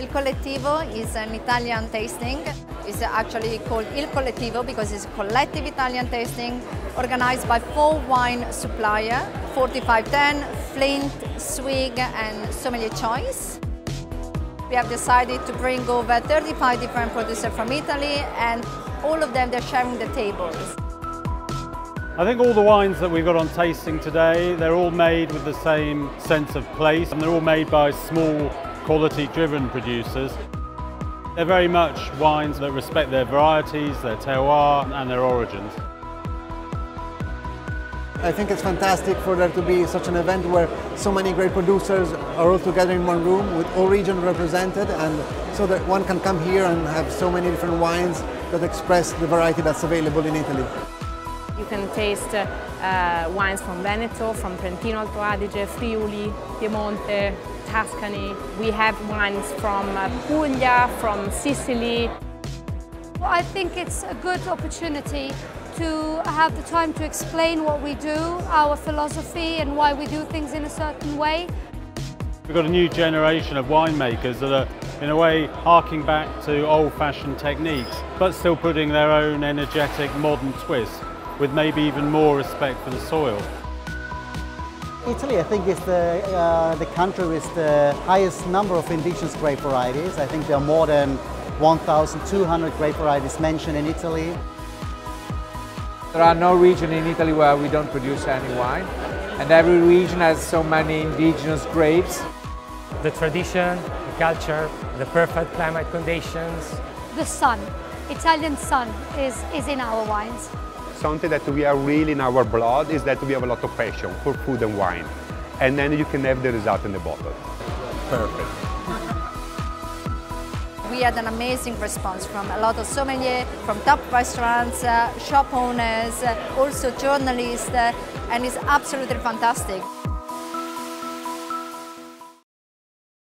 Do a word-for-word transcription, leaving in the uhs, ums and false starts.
Il Collettivo is an Italian tasting. It's actually called Il Collettivo because it's a collective Italian tasting organized by four wine suppliers, forty-five ten, Flint, Swig and Sommelier choice. We have decided to bring over thirty-five different producers from Italy, and all of them, they're sharing the tables. I think all the wines that we've got on tasting today, they're all made with the same sense of place, and they're all made by small, quality-driven producers. They're very much wines that respect their varieties, their terroir and their origins. I think it's fantastic for there to be such an event where so many great producers are all together in one room with all regions represented, and so that one can come here and have so many different wines that express the variety that's available in Italy. You can taste uh, wines from Veneto, from Trentino Alto Adige, Friuli, Piemonte, Tuscany. We have wines from uh, Puglia, from Sicily. Well, I think it's a good opportunity to have the time to explain what we do, our philosophy and why we do things in a certain way. We've got a new generation of winemakers that are, in a way, harking back to old-fashioned techniques, but still putting their own energetic, modern twist, with maybe even more respect for the soil. Italy, I think, is the, uh, the country with the highest number of indigenous grape varieties. I think there are more than one thousand two hundred grape varieties mentioned in Italy. There are no region in Italy where we don't produce any wine, and every region has so many indigenous grapes. The tradition, the culture, the perfect climate conditions. The sun, Italian sun, is, is in our wines. Something that we are really in our blood is that we have a lot of passion for food and wine, and then you can have the result in the bottle. Perfect. We had an amazing response from a lot of sommeliers, from top restaurants, uh, shop owners, uh, also journalists, uh, and it's absolutely fantastic.